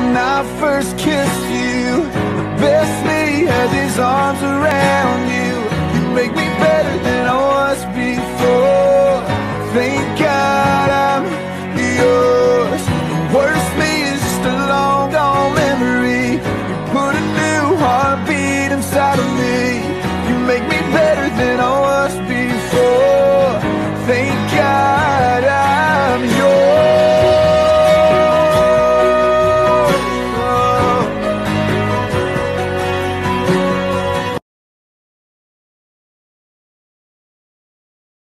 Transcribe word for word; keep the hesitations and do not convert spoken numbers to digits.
when I first kissed you, the best me had his arms around